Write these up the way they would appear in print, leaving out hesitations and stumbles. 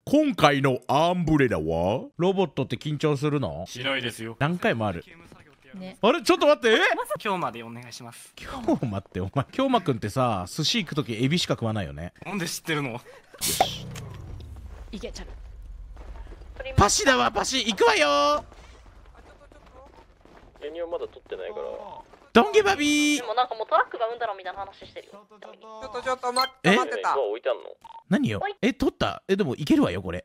今回のアンブレラはロボットって緊張するの？ しないですよ。 何回もある。 ね、 あれちょっと待って。 今日までお願いします。 今日待って、お前京馬くんってさ、寿司行くときエビしか食わないよね。 なんで知ってるの？ いけちゃう。 パシだわ、パシ行くわよ。 ユニオンまだ取ってないから。 ドンゲバビー。 でもなんかもうトラックが産んだろみたいな話してるよ。 ちょっと待って待ってた。 置いてあんの？ 何よ？取った？でもいけるわよこれ。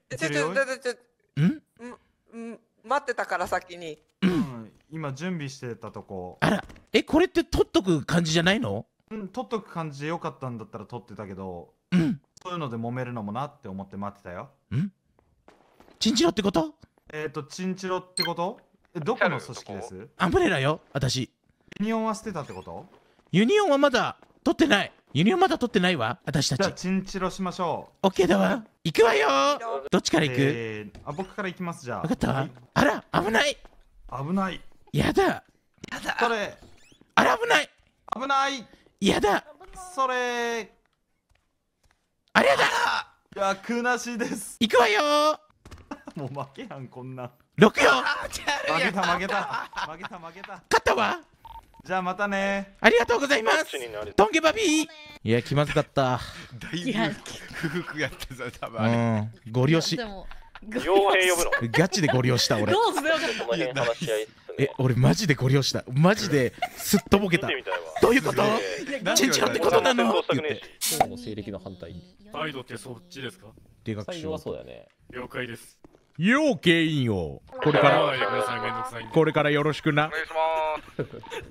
待ってたから先に。 今準備してたとこ。 あら、これって取っとく感じじゃないの？ 取っとく感じでよかったんだったら取ってたけど、そういうので揉めるのもなって思って待ってたよ。 チンチロってこと？ チンチロってこと？どこの組織です？ アンブレラよ、私。 ユニオンは捨てたってこと？ ユニオンはまだ取ってない。ユニオンまだ取ってないわ、私たち。 じゃあチンチロしましょう。オッケーだわ。行くわよ。どっちから行く？ 僕から行きます。じゃあ。 分かったわ。あら、危ない。 危ない。 やだ。 それ。 あら、危ない。 危ない。 やだ。 それ。 あれやだ。 いや、くなしです。 行くわよ。 もう負けやん、こんな。 6よ。 負けた負けた負けた負けた。 勝ったわ。 じゃあまたね。 ありがとうございます。ドンゲバビー。いや、気まずかった。 だいぶ不服やってさ、多分あれ。 ご利用し。 傭兵呼ぶの？ ガチでご利用した俺。俺マジでご利用した。マジですっとぼけた。どういうこと？チンチロってことなの？ 今日の西暦の反対。 サイドってそっちですか？ 定額書。 そうだね。 了解です。 ようけいんよ。これからよろしくな。 お願いします。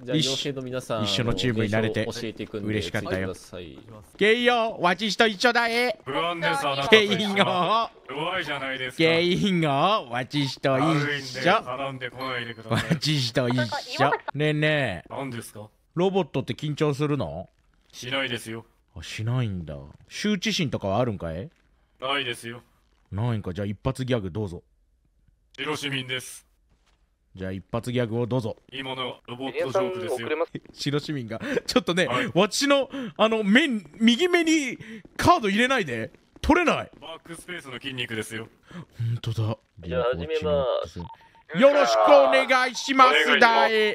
じゃあ傭兵の皆さん、 一緒のチームになれて嬉しかったよ。ケイよ、わちと一緒だえ。 不安ですあなた。 ケインよ。 弱いじゃないですか。 ケインよ、わちと一緒。 絡んでこないでください。 わちと一緒。ねえねえ。 何ですか？ ロボットって緊張するの？ しないですよ。 しないんだ。羞恥心とかはあるんかい？ ないですよ。 ないんか。じゃあ一発ギャグどうぞ。 白市民です。 じゃあ一発ギャグをどうぞ。 今のロボットジョークですよ。 白市民がちょっとね、私の右目にカード入れないで。取れない。 バックスペースの筋肉ですよ。 本当だ。 じゃあ始めます。 よろしくお願いしますだい。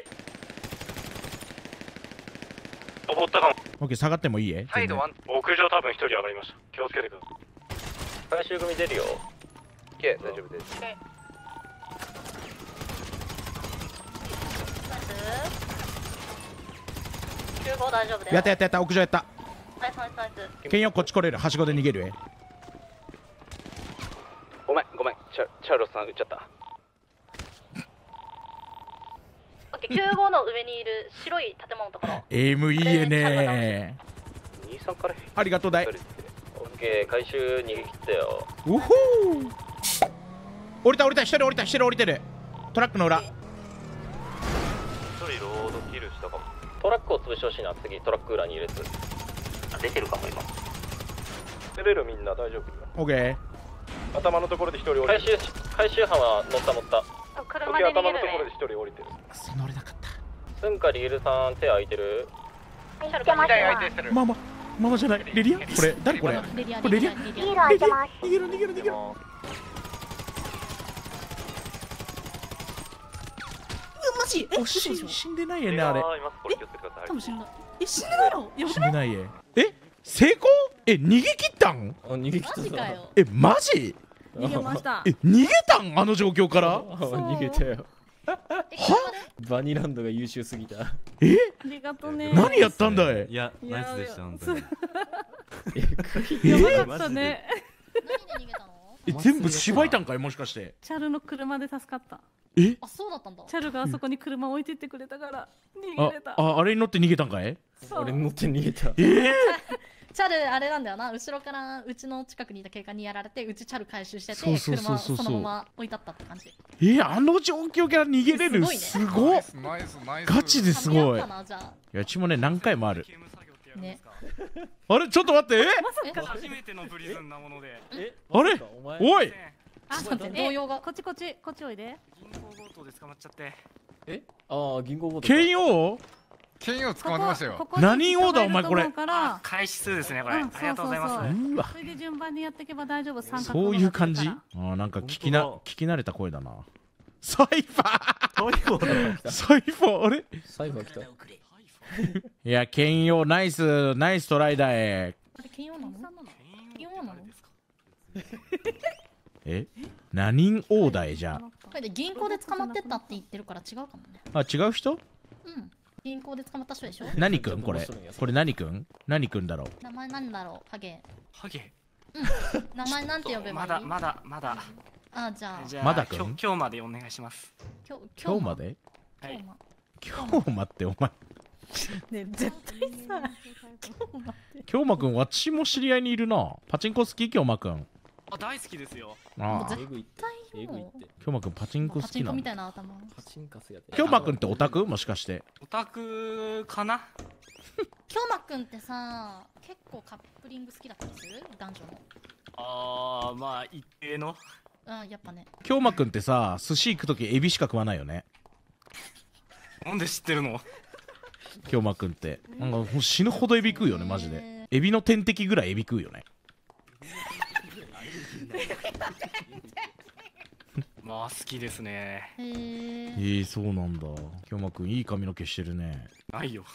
登ったかも。 オッケー、下がってもいいえ。 サイドは屋上多分一人上がりました。気をつけてください。 回収組出るよ。OK、大丈夫です。 15大丈夫です。 やった屋上やった。 ナイス。 ケンヨこっち来れる。はしごで逃げるえ。 ごめんチャーロスさん撃っちゃった。 オッケー、95の上にいる白い建物のところ。 エイムいいえね。 23からありがとうだい。 オッケー、回収逃げ切ったよ。 うほー。降りた一人降りてる。トラックの裏。 一人ロードキルしたかも。トラックを潰してほしいな。次トラック裏に入れず。出てるかも今。出れるみんな大丈夫。 オッケー。 頭のところで一人降りてる。回収班は乗った。 車で逃げるね。 頭のところで一人降りてる。 乗れなかった。 スンカリエルさん手空いてる？ ママじゃない。レリア？これ誰これ？ レリア。 逃げる。 マジ？ 死んでないよねあれ。 多分死んだ。死んでないの？ 死んでないえ。成功？逃げ切ったん？ 逃げ切った。 マジかよ。 マジ？ 逃げました。 逃げたん？あの状況から？ 逃げたよ。 は？ バニランドが優秀すぎた。 ありがとうね。 何やったんだい？ いや、ナイスでした本当に。 やばかったね。何で逃げたの？ 全部しばいたんかいもしかして？ チャルの車で助かった。 あ、そうだったんだ。 チャルがあそこに車置いてってくれたから逃げれた。 あれに乗って逃げたんかい？ 俺に乗って逃げた。 チャルあれなんだよな、後ろからうちの近くにいた警官にやられて、うちチャル回収してて、車そのまま置いてあったって感じ。 あの状況から逃げれる？すごい。ガチですごい。いや、うちもね何回もある。 ね。 あれちょっと待って。 初めてのプリズンなもので。 あれおい。 動揺が。 こっちおいで。 銀行強盗で捕まっちゃって。 ああ、銀行強盗。 ケンヨ剣を捕まってましたよ。 何オーダーお前これから開始数ですねこれ。 うんありがとうございます。 そうそうそううわそれで順番にやっていけば大丈夫。三角そういう感じのあなんか聞き慣れた声だなサイファそういうことだーサイファーあれ最後来た。 いや兼用ナイスナイストライだえあれ兼用なの？兼用なの？ え何オーダーじゃこれで銀行で捕まってったって言ってるから違うかもね。 あ違う人うん。銀行で捕まった人でしょ？ 何くんこれ何くん何くんだろう名前なんだろうハゲ。 ハゲ。 名前なんて呼べばいい？ まだ。 あ、じゃあ、 じゃあまだくん今日までお願いします。 今日まではい。 今日待ってお前ね絶対さ。 京馬くん私も知り合いにいるなパチンコ好き京馬くんあ大好きですよ。 ああ絶対もう京馬くんパチンコ好きなのパチンコみたいな頭。 京馬くんってオタクもしかしてオタクかな。 京馬くんってさ、結構カップリング好きだったりする？男女の。 ああまあ一定の。 あ、やっぱね。 京馬くんってさ寿司行くときエビしか食わないよねなんで知ってるの？ 京馬くんってなんかもう死ぬほどエビ食うよねマジでエビの天敵ぐらいエビ食うよねまあ好きですね。 へえ。 そうなんだ京馬くんいい髪の毛してるねないよ。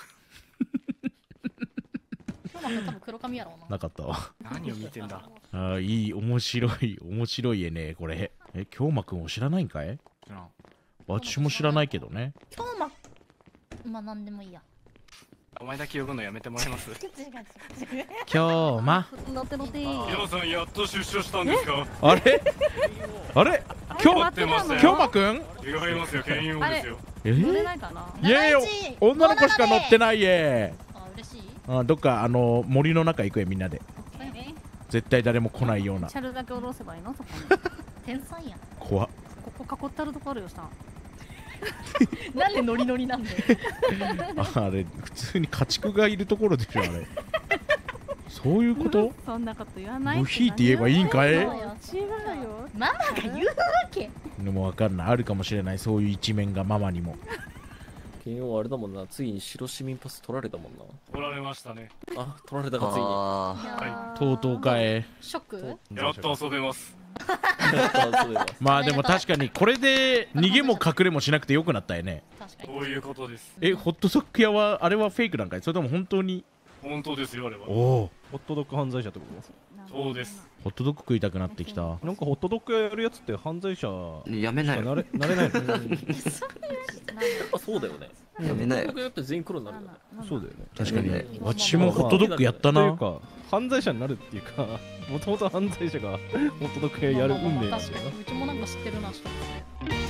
京馬くん多分黒髪やろうな。 なかったわ何を見てんだ。 あーいい面白い絵ねこれ京馬くんを知らないんかい私も知らないけどね京馬、まあなんでもいいや。 お前だけ呼ぶのやめてもらえます？ 違う。 京馬乗って乗っていい。 皆さんやっと出所したんですか？ あれあれ京待ってましたよ京馬くん違いますよ、兼用ですよ。 乗れないかな。 いやいや女の子しか乗ってないえあ、嬉しい。 あどっか森の中行くえみんなで絶対誰も来ないようなチャルだけ下ろせばいいのそこに。 天才やん。 怖っここ囲ってあるとこあるよさ。 なんでノリノリなんだよ。 あれ普通に家畜がいるところでしょあれそういうことそんなこと言わない。 ブヒって言えばいいんかい違うよ。 ママが言うわけ。 でもわかんないあるかもしれないそういう一面がママにも金曜あれだもんな、ついに白市民パス取られたもんな。 取られましたね。 あ、取られたかついに。 はとうとうかえショック？ やっと遊べます。 まあでも確かにこれで逃げも隠れもしなくてよくなったよね確かに。 そういうことです。 ホットドッグ屋はあれはフェイクなんかいそれとも本当に本当ですよ、あれは。 おおホットドッグ犯罪者ってことそうです。 ホットドッグ食いたくなってきたなんかホットドッグやるやつって犯罪者やめなよ。 なれないのやっぱそうだよね。 やめなよ。 僕やっぱ全員黒になるよね。 そうだよね確かに私もホットドッグやったなというか犯罪者になるっていうかもともと犯罪者がホットドッグやる運命なんだよな確かにうちもなんか知ってるな人。